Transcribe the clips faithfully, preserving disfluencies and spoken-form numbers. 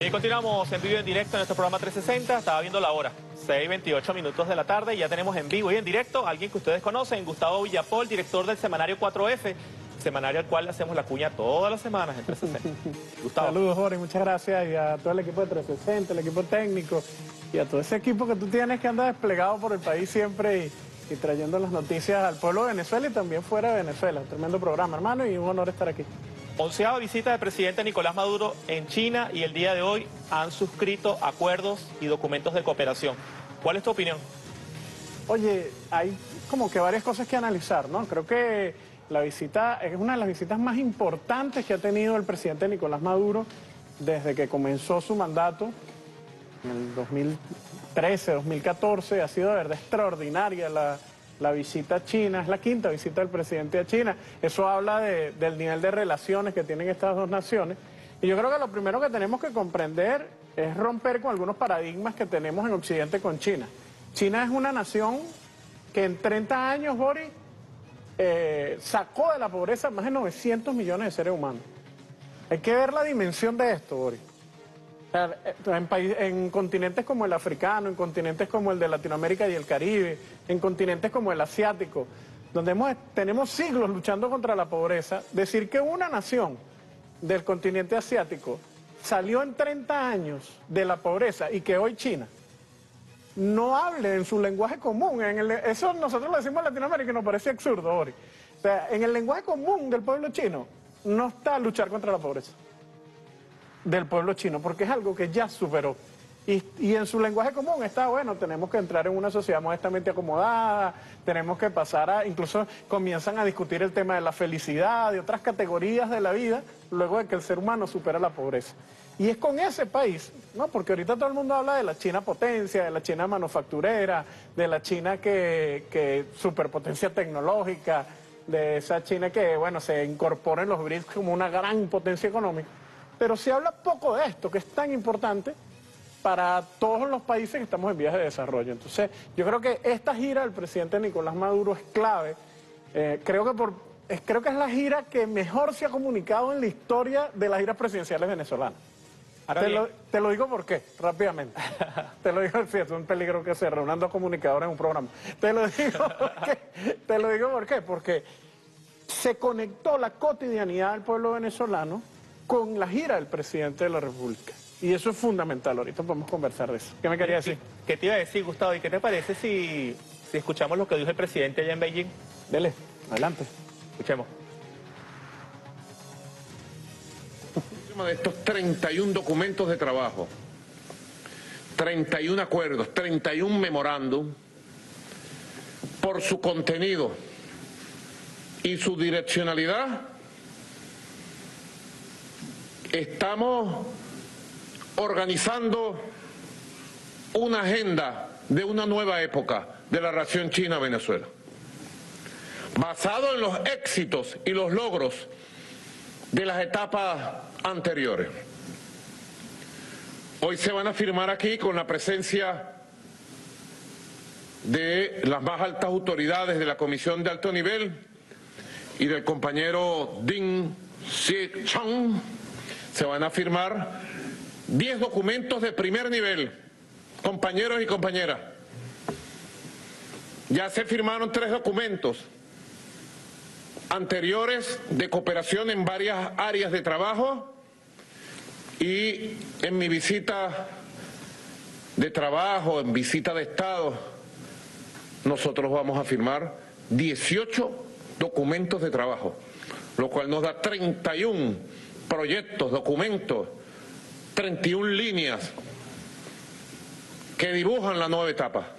Y continuamos en vivo y en directo en nuestro programa trescientos sesenta. Estaba viendo la hora, seis y veintiocho minutos de la tarde, y ya tenemos en vivo y en directo a alguien que ustedes conocen, Gustavo Villapol, director del semanario cuatro F, semanario al cual le hacemos la cuña todas las semanas en trescientos sesenta. Gustavo. Saludos, Jorge, muchas gracias, y a todo el equipo de trescientos sesenta, el equipo técnico, y a todo ese equipo que tú tienes que anda desplegado por el país siempre y, y trayendo las noticias al pueblo de Venezuela y también fuera de Venezuela. Un tremendo programa, hermano, y un honor estar aquí. Onceava visita del presidente Nicolás Maduro en China, y el día de hoy han suscrito acuerdos y documentos de cooperación. ¿Cuál es tu opinión? Oye, hay como que varias cosas que analizar, ¿no? Creo que la visita es una de las visitas más importantes que ha tenido el presidente Nicolás Maduro desde que comenzó su mandato en el dos mil trece, dos mil catorce. Ha sido de verdad extraordinaria la... La visita a China, es la quinta visita del presidente a China. Eso habla de, del nivel de relaciones que tienen estas dos naciones. Y yo creo que lo primero que tenemos que comprender es romper con algunos paradigmas que tenemos en Occidente con China. China es una nación que en treinta años, Boris, eh, sacó de la pobreza más de novecientos millones de seres humanos. Hay que ver la dimensión de esto, Boris. En, en continentes como el africano, en continentes como el de Latinoamérica y el Caribe, en continentes como el asiático, donde hemos, tenemos siglos luchando contra la pobreza, decir que una nación del continente asiático salió en treinta años de la pobreza y que hoy China no hable en su lenguaje común, en el, eso nosotros lo decimos en Latinoamérica y nos parece absurdo, Ori. O sea, en el lenguaje común del pueblo chino no está luchar contra la pobreza del pueblo chino, porque es algo que ya superó. Y, y en su lenguaje común está, bueno, tenemos que entrar en una sociedad modestamente acomodada, tenemos que pasar a, incluso comienzan a discutir el tema de la felicidad, de otras categorías de la vida, luego de que el ser humano supera la pobreza. Y es con ese país, ¿no? Porque ahorita todo el mundo habla de la China potencia, de la China manufacturera, de la China que, que superpotencia tecnológica, de esa China que, bueno, se incorpora en los B R I C S como una gran potencia económica. Pero se habla poco de esto, que es tan importante para todos los países que estamos en vías de desarrollo. Entonces, yo creo que esta gira del presidente Nicolás Maduro es clave. Eh, creo, que por, es, creo que es la gira que mejor se ha comunicado en la historia de las giras presidenciales venezolanas. Te lo, te lo digo por qué, rápidamente. Te lo digo, fíjate, es un peligro que se reúnan dos comunicadores en un programa. Te lo digo por qué, te lo digo por qué, porque se conectó la cotidianidad del pueblo venezolano con la gira del presidente de la República. Y eso es fundamental, ahorita podemos conversar de eso. ¿Qué me quería decir? ¿Qué, qué te iba a decir, Gustavo? ¿Y qué te parece si, si escuchamos lo que dijo el presidente allá en Beijing? Dele, adelante. Escuchemos. De estos treinta y un documentos de trabajo, treinta y un acuerdos, treinta y un memorándum, por su contenido y su direccionalidad, estamos organizando una agenda de una nueva época de la relación China-Venezuela, basado en los éxitos y los logros de las etapas anteriores. Hoy se van a firmar aquí con la presencia de las más altas autoridades de la Comisión de Alto Nivel y del compañero Ding Xie-chang. Se van a firmar diez documentos de primer nivel, compañeros y compañeras. Ya se firmaron tres documentos anteriores de cooperación en varias áreas de trabajo, y en mi visita de trabajo, en visita de Estado, nosotros vamos a firmar dieciocho documentos de trabajo, lo cual nos da treinta y un proyectos, documentos, treinta y una líneas que dibujan la nueva etapa.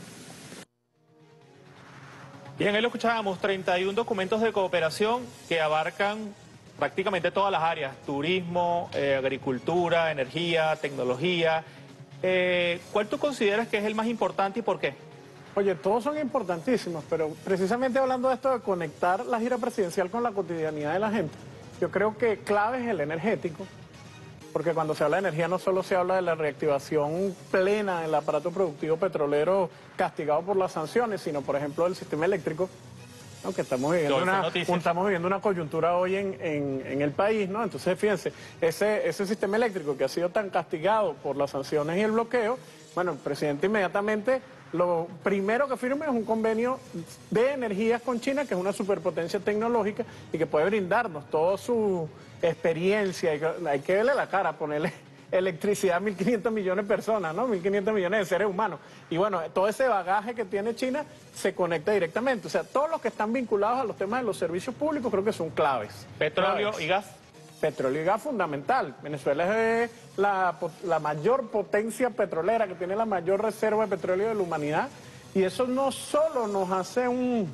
Bien, ahí lo escuchábamos, treinta y un documentos de cooperación que abarcan prácticamente todas las áreas: turismo, eh, agricultura, energía, tecnología. Eh, ¿Cuál tú consideras que es el más importante y por qué? Oye, todos son importantísimos, pero precisamente hablando de esto de conectar la gira presidencial con la cotidianidad de la gente, yo creo que clave es el energético, porque cuando se habla de energía no solo se habla de la reactivación plena del aparato productivo petrolero castigado por las sanciones, sino por ejemplo del sistema eléctrico, ¿no? Que estamos viviendo, una, estamos viviendo una coyuntura hoy en, en, en el país, ¿no? Entonces, fíjense, ese, ese sistema eléctrico que ha sido tan castigado por las sanciones y el bloqueo, bueno, el presidente inmediatamente lo primero que firma es un convenio de energías con China, que es una superpotencia tecnológica y que puede brindarnos toda su experiencia. Hay que, hay que verle la cara, ponerle electricidad a mil quinientos millones de personas, ¿no? mil quinientos millones de seres humanos. Y bueno, todo ese bagaje que tiene China se conecta directamente. O sea, todos los que están vinculados a los temas de los servicios públicos creo que son claves. Petróleo claves. y gas. Petróleo y gas fundamental. Venezuela es la, la mayor potencia petrolera, que tiene la mayor reserva de petróleo de la humanidad. Y eso no solo nos hace un,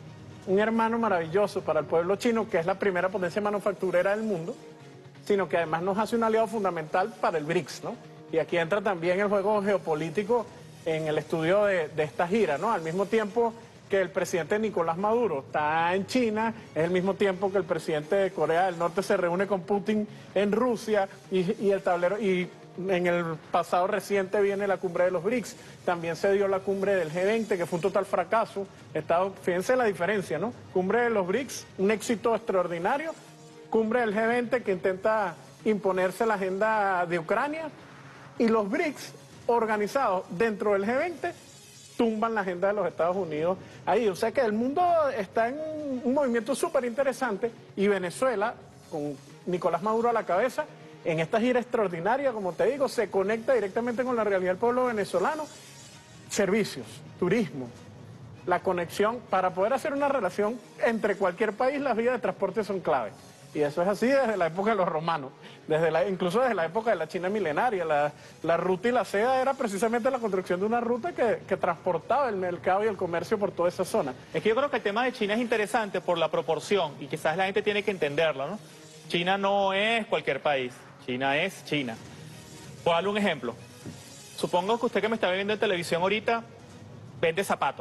un hermano maravilloso para el pueblo chino, que es la primera potencia manufacturera del mundo, sino que además nos hace un aliado fundamental para el BRICS, ¿no? Y aquí entra también el juego geopolítico en el estudio de, de esta gira, ¿no? Al mismo tiempo que el presidente Nicolás Maduro está en China, es el mismo tiempo que el presidente de Corea del Norte se reúne con Putin en Rusia, y, y el tablero, y en el pasado reciente viene la cumbre de los BRICS, también se dio la cumbre del G veinte, que fue un total fracaso. Estado, fíjense la diferencia, ¿no? Cumbre de los BRICS, un éxito extraordinario. Cumbre del G veinte que intenta imponerse la agenda de Ucrania, y los BRICS organizados dentro del G veinte tumban la agenda de los Estados Unidos ahí. O sea que el mundo está en un movimiento súper interesante, y Venezuela, con Nicolás Maduro a la cabeza, en esta gira extraordinaria, como te digo, se conecta directamente con la realidad del pueblo venezolano. Servicios, turismo, la conexión, para poder hacer una relación entre cualquier país, las vías de transporte son claves. Y eso es así desde la época de los romanos, desde la, incluso desde la época de la China milenaria. La, la ruta y la seda era precisamente la construcción de una ruta que, que transportaba el mercado y el comercio por toda esa zona. Es que yo creo que el tema de China es interesante por la proporción, y quizás la gente tiene que entenderlo, ¿no? China no es cualquier país, China es China. Por darle un ejemplo, supongo que usted que me está viendo en televisión ahorita vende zapatos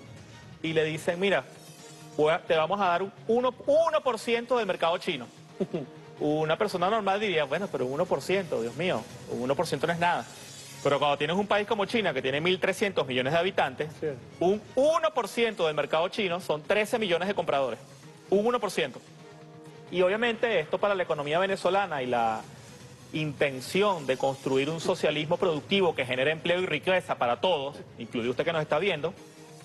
y le dicen, mira, te vamos a dar un uno por ciento del mercado chino. Una persona normal diría, bueno, pero un uno por ciento, Dios mío, un uno por ciento no es nada. Pero cuando tienes un país como China, que tiene mil trescientos millones de habitantes, sí, un uno por ciento del mercado chino son trece millones de compradores. Un uno por ciento. Y obviamente esto para la economía venezolana y la intención de construir un socialismo productivo que genere empleo y riqueza para todos, incluido usted que nos está viendo,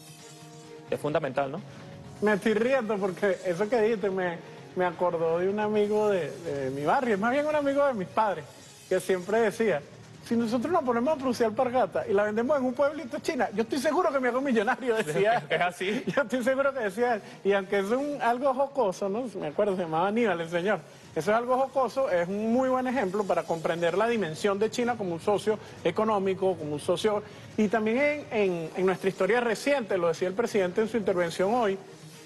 es fundamental, ¿no? Me estoy riendo porque eso que dijiste me, me acordó de un amigo de, de mi barrio, es más bien un amigo de mis padres, que siempre decía, si nosotros nos ponemos a producir alpargata y la vendemos en un pueblito china, yo estoy seguro que me hago millonario, decía. ¿Es así? Yo estoy seguro que decía él. Y aunque es un, algo jocoso, ¿no? Me acuerdo, se llamaba Aníbal, el señor. Eso es algo jocoso, es un muy buen ejemplo para comprender la dimensión de China como un socio económico, como un socio... Y también en, en, en nuestra historia reciente, lo decía el presidente en su intervención hoy,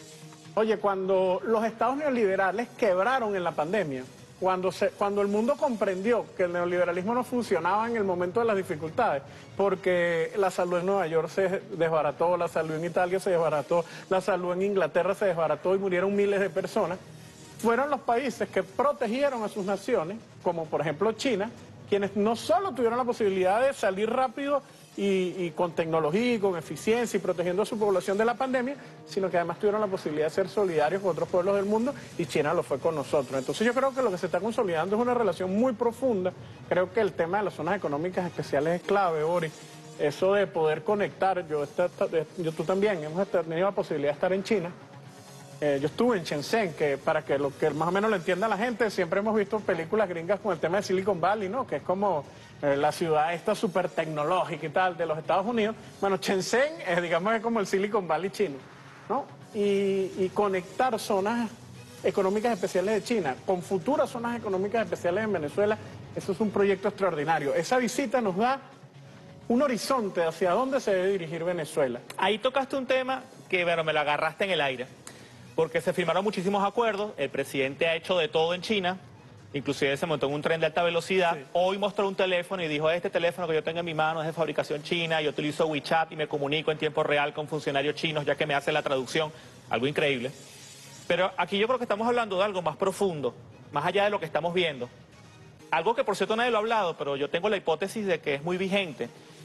oye, cuando los estados neoliberales quebraron en la pandemia, cuando, se, cuando el mundo comprendió que el neoliberalismo no funcionaba en el momento de las dificultades, porque la salud en Nueva York se desbarató, la salud en Italia se desbarató, la salud en Inglaterra se desbarató y murieron miles de personas, fueron los países que protegieron a sus naciones, como por ejemplo China, quienes no solo tuvieron la posibilidad de salir rápido y, y con tecnología y con eficiencia y protegiendo a su población de la pandemia, sino que además tuvieron la posibilidad de ser solidarios con otros pueblos del mundo, y China lo fue con nosotros. Entonces yo creo que lo que se está consolidando es una relación muy profunda. Creo que el tema de las zonas económicas especiales es clave, Ori. Eso de poder conectar, yo, esta, yo tú también, hemos tenido la posibilidad de estar en China. Eh, yo estuve en Shenzhen, que para que lo que más o menos lo entienda la gente, siempre hemos visto películas gringas con el tema de Silicon Valley, ¿no? Que es como eh, la ciudad esta súper tecnológica y tal de los Estados Unidos. Bueno, Shenzhen es, digamos, es como el Silicon Valley chino, ¿no? Y, y conectar zonas económicas especiales de China con futuras zonas económicas especiales en Venezuela, eso es un proyecto extraordinario. Esa visita nos da un horizonte hacia dónde se debe dirigir Venezuela. Ahí tocaste un tema que, bueno, me lo agarraste en el aire. Porque se firmaron muchísimos acuerdos, el presidente ha hecho de todo en China, inclusive se montó en un tren de alta velocidad, sí. Hoy mostró un teléfono y dijo, este teléfono que yo tengo en mi mano es de fabricación china, yo utilizo WeChat y me comunico en tiempo real con funcionarios chinos, ya que me hace la traducción, algo increíble. Pero aquí yo creo que estamos hablando de algo más profundo, más allá de lo que estamos viendo. Algo que por cierto nadie lo ha hablado, pero yo tengo la hipótesis de que es muy vigente,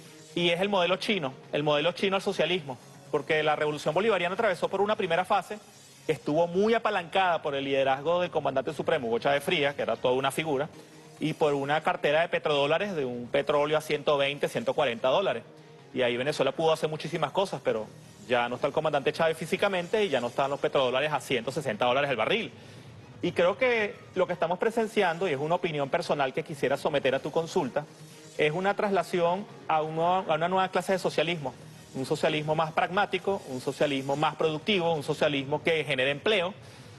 y es el modelo chino, el modelo chino al socialismo, porque la revolución bolivariana atravesó por una primera fase estuvo muy apalancada por el liderazgo del comandante supremo, Hugo Chávez Frías, que era toda una figura, y por una cartera de petrodólares de un petróleo a ciento veinte, ciento cuarenta dólares. Y ahí Venezuela pudo hacer muchísimas cosas, pero ya no está el comandante Chávez físicamente y ya no están los petrodólares a ciento sesenta dólares el barril. Y creo que lo que estamos presenciando, y es una opinión personal que quisiera someter a tu consulta, es una traslación a, un nuevo, a una nueva clase de socialismo. Un socialismo más pragmático, un socialismo más productivo, un socialismo que genere empleo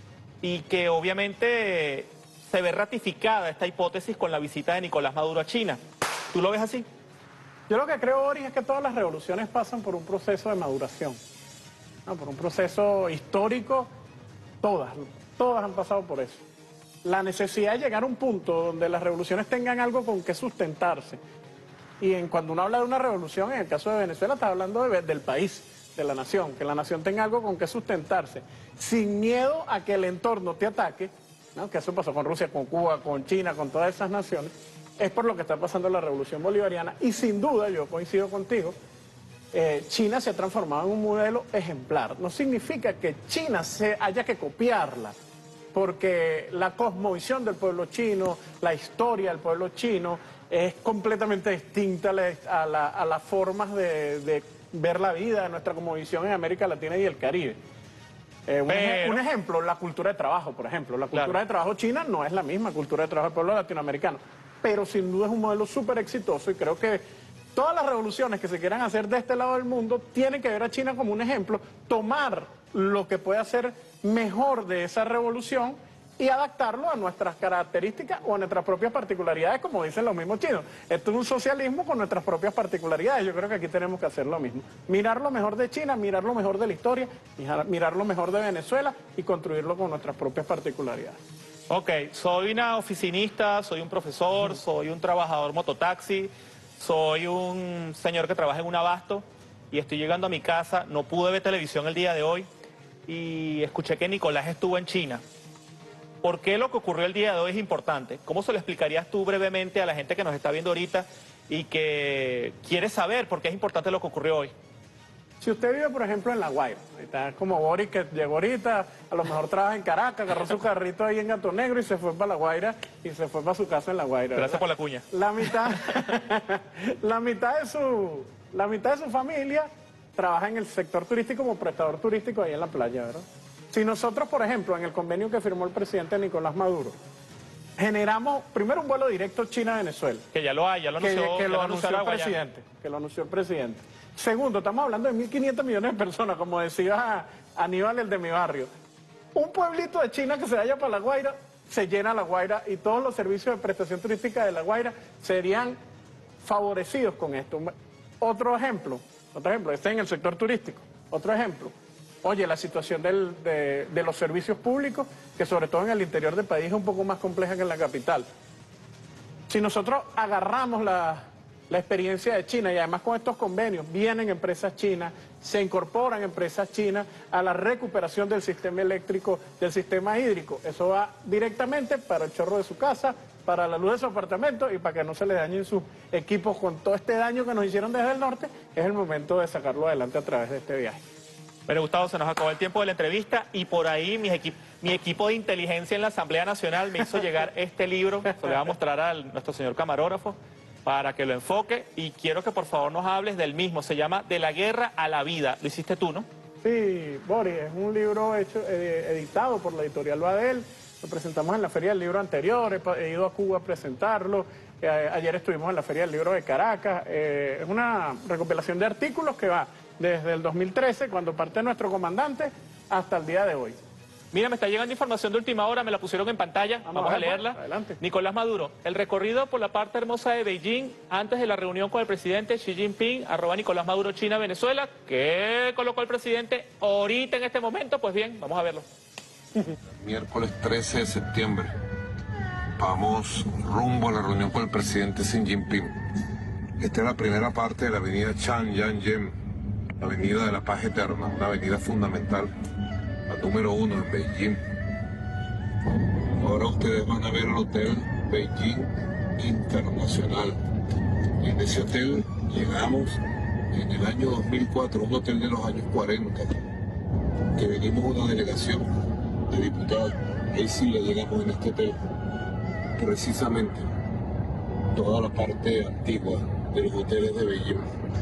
y que obviamente se ve ratificada esta hipótesis con la visita de Nicolás Maduro a China. ¿Tú lo ves así? Yo lo que creo, Boris, es que todas las revoluciones pasan por un proceso de maduración, ¿no? Por un proceso histórico, todas, todas han pasado por eso. La necesidad de llegar a un punto donde las revoluciones tengan algo con que sustentarse. Y en, cuando uno habla de una revolución, en el caso de Venezuela, está hablando de, del país, de la nación, que la nación tenga algo con que sustentarse, sin miedo a que el entorno te ataque, ¿no? Que eso pasó con Rusia, con Cuba, con China, con todas esas naciones. Es por lo que está pasando la revolución bolivariana y sin duda, yo coincido contigo, eh, China se ha transformado en un modelo ejemplar. No significa que China se haya que copiarla, porque la cosmovisión del pueblo chino, la historia del pueblo chino es completamente distinta a, la, a las formas de, de ver la vida de nuestra cosmovisión en América Latina y el Caribe. Eh, un, Pero... un ejemplo, la cultura de trabajo, por ejemplo. La cultura Claro. de trabajo china no es la misma cultura de trabajo del pueblo latinoamericano, pero sin duda es un modelo súper exitoso y creo que todas las revoluciones que se quieran hacer de este lado del mundo tienen que ver a China como un ejemplo, tomar lo que puede hacer mejor de esa revolución y adaptarlo a nuestras características o a nuestras propias particularidades, como dicen los mismos chinos. Esto es un socialismo con nuestras propias particularidades. Yo creo que aquí tenemos que hacer lo mismo. Mirar lo mejor de China, mirar lo mejor de la historia, mirar lo mejor de Venezuela y construirlo con nuestras propias particularidades. Ok, soy una oficinista, soy un profesor, soy un trabajador mototaxi, soy un señor que trabaja en un abasto y estoy llegando a mi casa, no pude ver televisión el día de hoy y escuché que Nicolás estuvo en China. ¿Por qué lo que ocurrió el día de hoy es importante? ¿Cómo se lo explicarías tú brevemente a la gente que nos está viendo ahorita y que quiere saber por qué es importante lo que ocurrió hoy? Si usted vive, por ejemplo, en La Guaira, está como Boris, que llegó ahorita, a lo mejor trabaja en Caracas, agarró su carrito ahí en Gato Negro y se fue para La Guaira y se fue para su casa en La Guaira. Gracias ¿verdad? por la cuña. La mitad, la mitad de su, la mitad de su familia trabaja en el sector turístico como prestador turístico ahí en la playa, ¿verdad? Si nosotros, por ejemplo, en el convenio que firmó el presidente Nicolás Maduro, generamos primero un vuelo directo China-Venezuela. Que ya lo hay, ya lo Que, anunció, que ya lo lo anunció el Araguayana. presidente, que lo anunció el presidente. Segundo, estamos hablando de mil quinientos millones de personas, como decía Aníbal, el de mi barrio. Un pueblito de China que se vaya para La Guaira, se llena La Guaira y todos los servicios de prestación turística de La Guaira serían favorecidos con esto. Otro ejemplo, otro ejemplo, este en el sector turístico. Otro ejemplo, oye, la situación del, de, de los servicios públicos, que sobre todo en el interior del país es un poco más compleja que en la capital. Si nosotros agarramos la, la experiencia de China y además con estos convenios vienen empresas chinas, se incorporan empresas chinas a la recuperación del sistema eléctrico, del sistema hídrico, eso va directamente para el chorro de su casa, para la luz de su apartamento y para que no se le dañen sus equipos con todo este daño que nos hicieron desde el norte, es el momento de sacarlo adelante a través de este viaje. Pero Gustavo, se nos acabó el tiempo de la entrevista y por ahí mi, equi mi equipo de inteligencia en la Asamblea Nacional me hizo llegar este libro, se lo voy a mostrar a nuestro señor camarógrafo para que lo enfoque y quiero que por favor nos hables del mismo, se llama De la guerra a la vida, lo hiciste tú, ¿no? Sí, Boris, es un libro hecho, eh, editado por la editorial Badel, lo presentamos en la Feria del Libro anterior, he, he ido a Cuba a presentarlo, eh, ayer estuvimos en la Feria del Libro de Caracas, eh, es una recopilación de artículos que va desde el dos mil trece, cuando parte nuestro comandante, hasta el día de hoy. Mira, me está llegando información de última hora, me la pusieron en pantalla, Vamos vamos, a a, ver, leerla. pues, adelante. Nicolás Maduro, el recorrido por la parte hermosa de Beijing antes de la reunión con el presidente Xi Jinping, arroba Nicolás Maduro, China, Venezuela. ¿Qué colocó el presidente ahorita en este momento? Pues bien, vamos a verlo. Miércoles trece de septiembre. Vamos rumbo a la reunión con el presidente Xi Jinping. Esta es la primera parte de la avenida Chanyang-yen, la avenida de la paz eterna, una avenida fundamental, la número uno en Beijing. Ahora ustedes van a ver el hotel Beijing Internacional. En ese hotel llegamos en el año dos mil cuatro, un hotel de los años cuarenta. que venimos una delegación de diputados, ahí sí le llegamos en este hotel, precisamente toda la parte antigua de los hoteles de Beijing.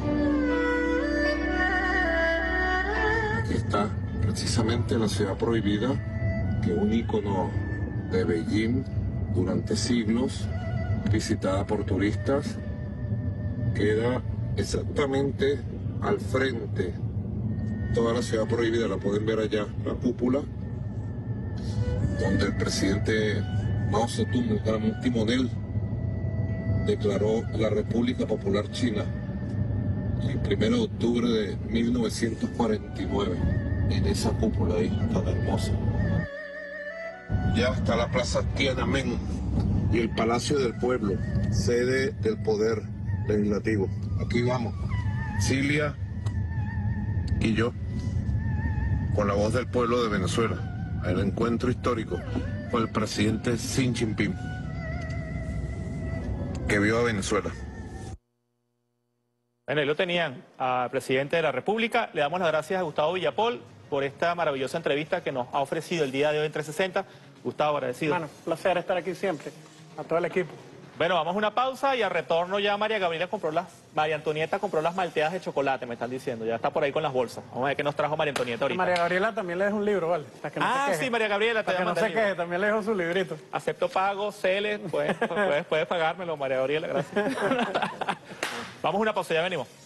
Aquí está precisamente la ciudad prohibida, que es un ícono de Beijing durante siglos, visitada por turistas. Queda exactamente al frente toda la ciudad prohibida, la pueden ver allá, la cúpula, donde el presidente Mao Zedong, el gran timonel, declaró la República Popular China el primero de octubre de mil novecientos cuarenta y nueve, en esa cúpula ahí tan hermosa. Ya está la Plaza Tiananmen y el Palacio del Pueblo, sede del Poder Legislativo. Aquí vamos, Cilia y yo, con la voz del pueblo de Venezuela, el encuentro histórico con el presidente Xi Jinping, que vio a Venezuela. Bueno, ahí lo tenían al presidente de la República. Le damos las gracias a Gustavo Villapol por esta maravillosa entrevista que nos ha ofrecido el día de hoy en trescientos sesenta. Gustavo, agradecido. Bueno, un placer estar aquí siempre, a todo el equipo. Bueno, vamos a una pausa y al retorno ya María Gabriela compró las, María Antonieta compró las malteadas de chocolate, me están diciendo. Ya está por ahí con las bolsas. Vamos a ver qué nos trajo María Antonieta ahorita. María Gabriela también le dejó un libro, ¿vale? Para que no ah, se queje. sí, María Gabriela. Te Para que no se queje, también le dejó su librito. Acepto pago, Cele, puedes, puedes, puedes pagármelo, María Gabriela, gracias. Vamos a una pausa, ya venimos.